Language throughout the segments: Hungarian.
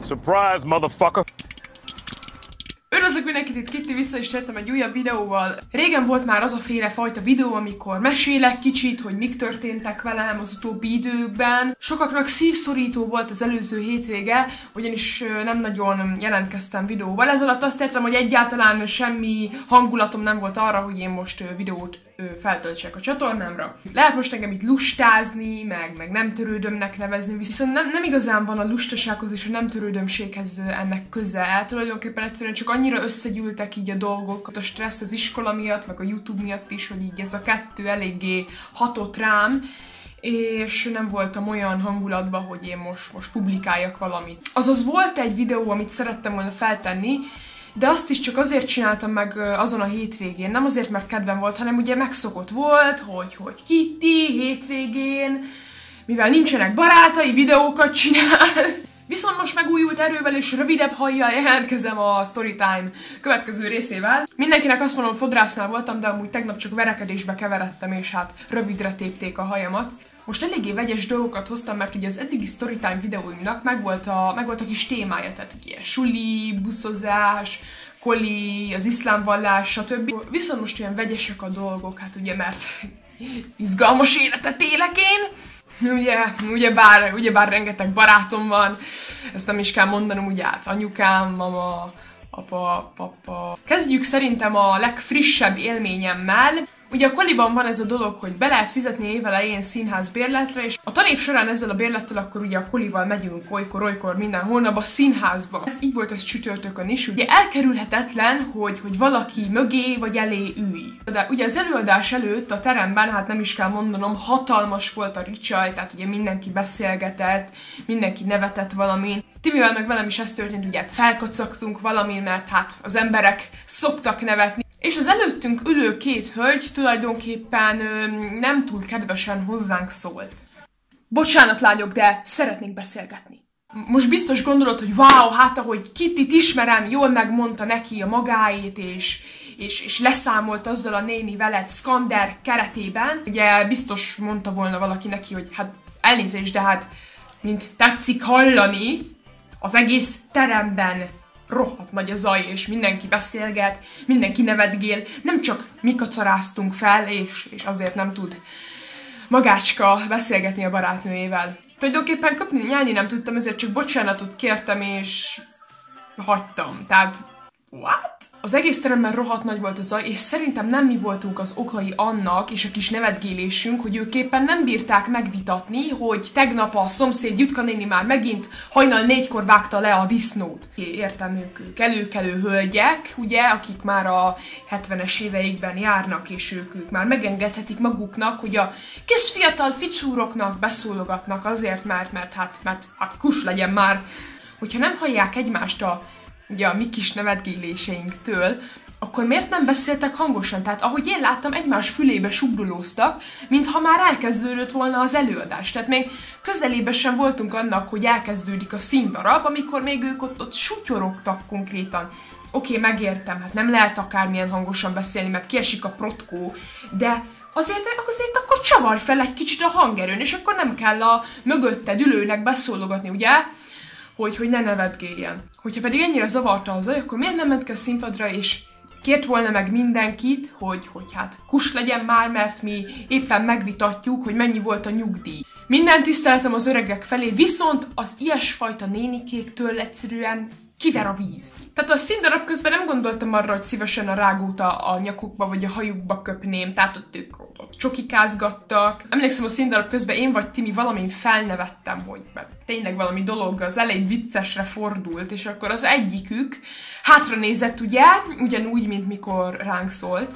Surprise, motherfucker! Üdvözlök mindenkit, itt Kitty, vissza is tértem egy újabb videóval. Régen volt már az a féle fajta videó, amikor mesélek kicsit, hogy mik történtek velem az utóbbi időkben. Sokaknak szívszorító volt az előző hétvége, ugyanis nem nagyon jelentkeztem videóval. Ez alatt azt értem, hogy egyáltalán semmi hangulatom nem volt arra, hogy én most videót feltöltsek a csatornámra. Lehet most engem itt lustázni, meg nem törődömnek nevezni, viszont nem igazán van a lustasághoz és a nem törődömséghez ennek köze. Tulajdonképpen egyszerűen csak annyira összegyűltek így a dolgok, a stressz az iskola miatt, meg a YouTube miatt is, hogy így ez a kettő eléggé hatott rám, és nem voltam olyan hangulatban, hogy én most publikáljak valamit. Azaz volt egy videó, amit szerettem volna feltenni, de azt is csak azért csináltam meg azon a hétvégén, nem azért, mert kedvem volt, hanem ugye megszokott volt, hogy Kitty hétvégén, mivel nincsenek barátai, videókat csinál. Viszont most megújult erővel és rövidebb hajjal jelentkezem a Storytime következő részével. Mindenkinek azt mondom, fodrásznál voltam, de amúgy tegnap csak verekedésbe keveredtem, és hát rövidre tépték a hajamat. Most eléggé vegyes dolgokat hoztam, mert ugye az eddigi Storytime videóimnak megvolt a kis témája, tehát ugye suli, buszozás, koli, az iszlám vallás, stb. Viszont most olyan vegyesek a dolgok, hát ugye, mert izgalmas életet élek én. Ugyebár rengeteg barátom van, ezt nem is kell mondanom, ugye hát anyukám, mama, apa, papa. Kezdjük szerintem a legfrissebb élményemmel. Ugye a koliban van ez a dolog, hogy be lehet fizetni évelején színház bérletre, és a tanév során ezzel a bérlettel akkor ugye a kolival megyünk olykor minden hónapban a színházba. Ez így volt ez csütörtökön is. Ugye elkerülhetetlen, hogy valaki mögé vagy elé ülj. De ugye az előadás előtt a teremben, hát nem is kell mondanom, hatalmas volt a ricsaj, tehát ugye mindenki beszélgetett, mindenki nevetett valamin. Timivel meg velem is ez történt, ugye felkacagtunk valamin, mert hát az emberek szoktak nevetni. És az előttünk ülő két hölgy tulajdonképpen nem túl kedvesen hozzánk szólt. Bocsánat lányok, de szeretnénk beszélgetni. Most biztos gondolod, hogy wow, hát ahogy Kittyt ismerem, jól megmondta neki a magáét, és leszámolt azzal a néni veled Skander keretében. Ugye biztos mondta volna valaki neki, hogy hát elnézést, de hát mint tetszik hallani, az egész teremben rohadt nagy a zaj, és mindenki beszélget, mindenki nevetgél, nem csak mi kacaráztunk fel, és azért nem tud magácska beszélgetni a barátnőjével. Tulajdonképpen köpni, nyelni nem tudtam, ezért csak bocsánatot kértem, és hagytam. Tehát, what? Az egész teremben rohadt nagy volt a zaj, és szerintem nem mi voltunk az okai annak, és a kis nevetgélésünk, hogy ők éppen nem bírták megvitatni, hogy tegnap a szomszéd Jutka néni már megint hajnal 4-kor vágta le a disznót. Értem, ők előkelő hölgyek, ugye, akik már a 70-es éveikben járnak, és ők már megengedhetik maguknak, hogy a kis fiatal ficsúroknak beszólogatnak azért, mert kus legyen már. Hogyha nem hallják egymást ugye a mi kis nevetgéléseinktől, akkor miért nem beszéltek hangosan? Tehát ahogy én láttam, egymás fülébe sugdolóztak, mintha már elkezdődött volna az előadás. Tehát még közelébe sem voltunk annak, hogy elkezdődik a színdarab, amikor még ők ott sutyorogtak konkrétan. Oké, megértem, hát nem lehet akármilyen hangosan beszélni, mert kiesik a protkó, de azért akkor csavarj fel egy kicsit a hangerőn, és akkor nem kell a mögötted ülőnek beszólogatni, ugye? Hogy ne nevetgéljen. Hogyha pedig ennyire zavarta a zaj, akkor miért nem ment ki a színpadra, és kért volna meg mindenkit, hogy hát kus legyen már, mert mi éppen megvitatjuk, hogy mennyi volt a nyugdíj. Minden tiszteletem az öregek felé, viszont az ilyesfajta nénikéktől egyszerűen kiver a víz. Tehát a színdarab közben nem gondoltam arra, hogy szívesen a rágót a nyakukba vagy a hajukba köpném, tehát ők csokikázgattak. Emlékszem, a színdarab közben én vagy Timi valamin felnevettem, hogy tényleg valami dolog az elején viccesre fordult, és akkor az egyikük hátra nézett, ugye, ugyanúgy, mint mikor ránk szólt.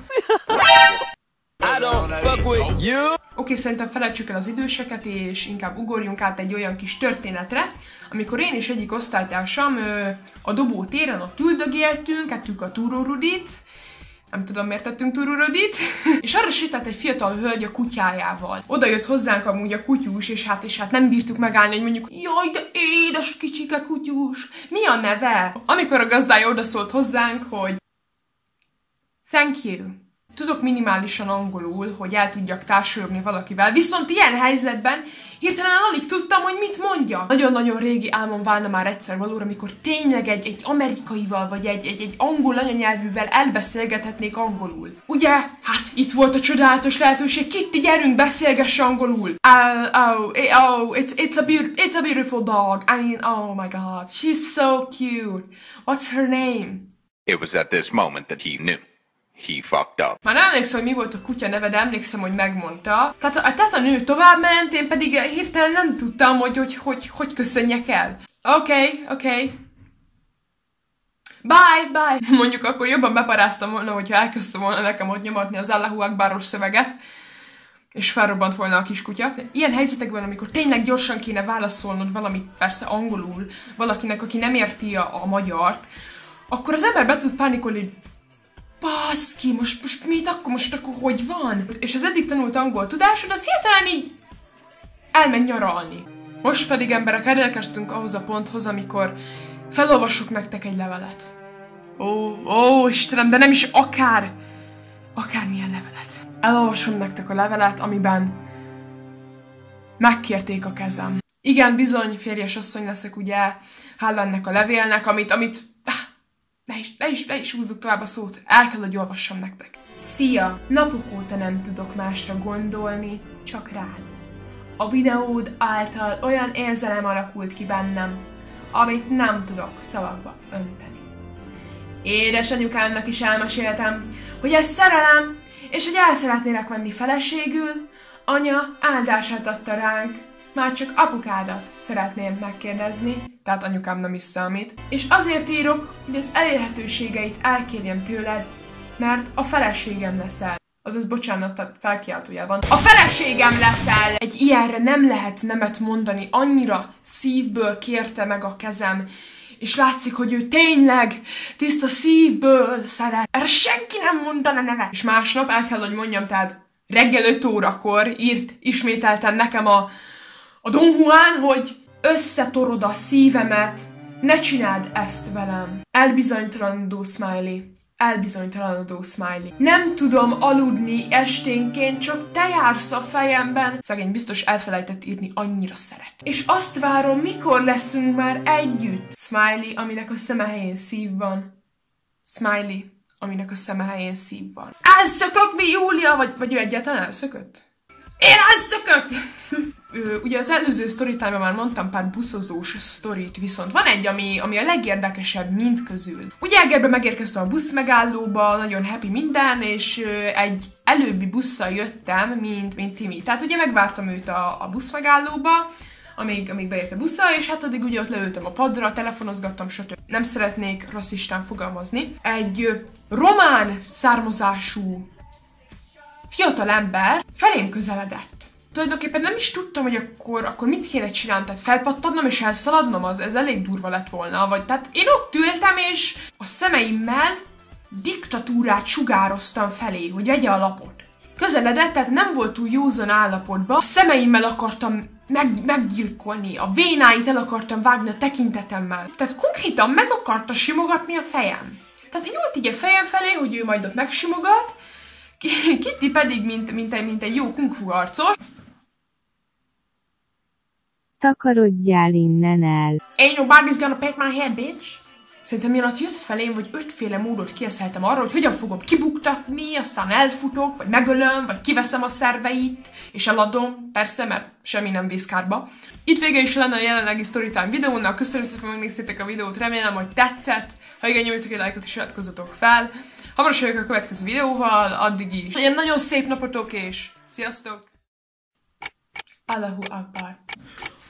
Oké, szerintem felejtsük el az időseket, és inkább ugorjunk át egy olyan kis történetre, amikor én és egyik osztálytársam a dobótéren ott üldögéltünk, ettük a túrórudit, nem tudom miért tettünk túrórudit, és arra sétált egy fiatal hölgy a kutyájával. Oda jött hozzánk amúgy a kutyús, és hát nem bírtuk megállni, hogy mondjuk, jaj, de édes kicsike kutyús, mi a neve? Amikor a gazdája odaszólt hozzánk, hogy thank you. Tudok minimálisan angolul, hogy el tudjak társulogni valakivel, viszont ilyen helyzetben hirtelen alig tudtam, hogy mit mondjak. Nagyon-nagyon régi álmom válna már egyszer valóra, amikor tényleg egy amerikaival, vagy egy angol anyanyelvűvel elbeszélgethetnék angolul. Ugye? Hát itt volt a csodálatos lehetőség. Kitty, gyerünk, beszélgess angolul! It's a beautiful dog. I mean, oh my god, she's so cute. What's her name? It was at this moment that he knew. He fucked up. Már nem emlékszem, hogy mi volt a kutya neve, de emlékszem, hogy megmondta. Tehát a nő tovább ment, én pedig hirtelen nem tudtam, hogy köszönjek el. Oké. Bye. Mondjuk akkor jobban beparáztam volna, hogyha elkezdtem volna nekem ott nyomatni az Allahu Akbaros szöveget, és felrobbant volna a kiskutya. Ilyen helyzetekben, amikor tényleg gyorsan kéne válaszolnod valamit, persze angolul, valakinek, aki nem érti a magyart, akkor az ember be tud pánikolni, baszki, most mit akkor, hogy van? És az eddig tanult angol tudásod, az hirtelen így elmegy nyaralni. Most pedig emberek, elérkeztünk ahhoz a ponthoz, amikor felolvasok nektek egy levelet. Ó, Istenem, de nem is akármilyen levelet. Elolvasom nektek a levelet, amiben megkérték a kezem. Igen, bizony, férjes asszony leszek, ugye, hála ennek a levélnek, amit le is húzzuk tovább a szót. El kell, hogy olvassam nektek. Szia! Napok óta nem tudok másra gondolni, csak rád. A videód által olyan érzelem alakult ki bennem, amit nem tudok szavakba önteni. Édesanyukámnak is elmeséltem, hogy ez szerelem, és hogy el szeretnélek venni feleségül, anya áldását adta ránk, már csak apukádat szeretném megkérdezni, tehát anyukám nem is számít, és azért írok, hogy az elérhetőségeit elkérjem tőled, mert a feleségem leszel. Azaz, bocsánat, tehát felkiáltójában. A feleségem leszel! Egy ilyenre nem lehet nemet mondani, annyira szívből kérte meg a kezem, és látszik, hogy ő tényleg tiszta szívből szeret. Erre senki nem mondana nevet. És másnap el kell, hogy mondjam, tehát reggel 5 órakor írt ismételten nekem a Don Juan, hogy összetorod a szívemet, ne csináld ezt velem. Elbizonytalanodó smiley. Nem tudom aludni esténként, csak te jársz a fejemben. Szegény biztos elfelejtett írni, annyira szeret. És azt várom, mikor leszünk már együtt. Smiley, aminek a szeme helyén szív van. Elszökök, mi Júlia? Vagy ő egyáltalán elszökött? Én elszökök! Ugye az előző storytime-ban már mondtam pár buszozós sztorit, viszont van egy, ami a legérdekesebb mindközül. Ugye Egerbe megérkeztem a buszmegállóba, nagyon happy minden, és egy előbbi busszal jöttem, mint Timi. Tehát ugye megvártam őt a buszmegállóba, amíg beért a buszra, és hát addig ugye ott leültem a padra, telefonozgattam, stb. Nem szeretnék rasszistán fogalmazni. Egy román származású fiatal ember felém közeledett. Tulajdonképpen nem is tudtam, hogy akkor mit kéne csinálnom, tehát felpattadnom és elszaladnom, ez elég durva lett volna, vagy tehát én ott ültem és a szemeimmel diktatúrát sugároztam felé, hogy vegye a lapot. Közeledett, tehát nem volt túl józan állapotban, a szemeimmel akartam meggyilkolni, a vénáit el akartam vágni a tekintetemmel. Tehát konkrétan meg akarta simogatni a fejem. Tehát nyúlt így a fejem felé, hogy ő majd ott megsimogat, Kitty pedig, mint egy jó kung fu arcos. Takarodjál innen el. Ain't nobody's gonna paint my head, bitch. Szerintem miatt jött felém, vagy 5 módot kieszeltem arra, hogy hogyan fogom kibuktatni, aztán elfutok, vagy megölöm, vagy kiveszem a szerveit, és eladom, persze, mert semmi nem vész kárba. Itt vége is lenne a jelenlegi Storytime videónak, köszönöm szépen, hogy megnéztétek a videót, remélem, hogy tetszett. Ha igen, nyomjatok egy lájkot és iratkozzatok fel. Hamarosan jövök a következő videóval, addig is. Legyen nagyon szép napotok, és sziasztok! Allahu Akbar!